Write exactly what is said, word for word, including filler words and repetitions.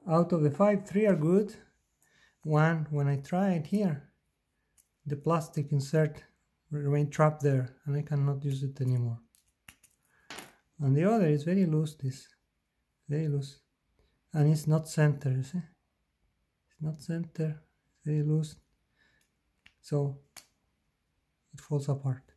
out of the five, three are good. One, when I try it here, the plastic insert remain trapped there and I cannot use it anymore. And the other is very loose, this, very loose. And it's not center, you see? It's not center, very loose. So it falls apart.